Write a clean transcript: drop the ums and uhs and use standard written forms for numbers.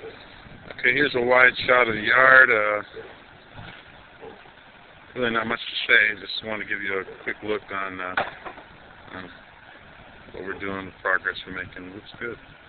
Okay, here's a wide shot of the yard. Really not much to say. Just want to give you a quick look on what we're doing, the progress we're making. Looks good.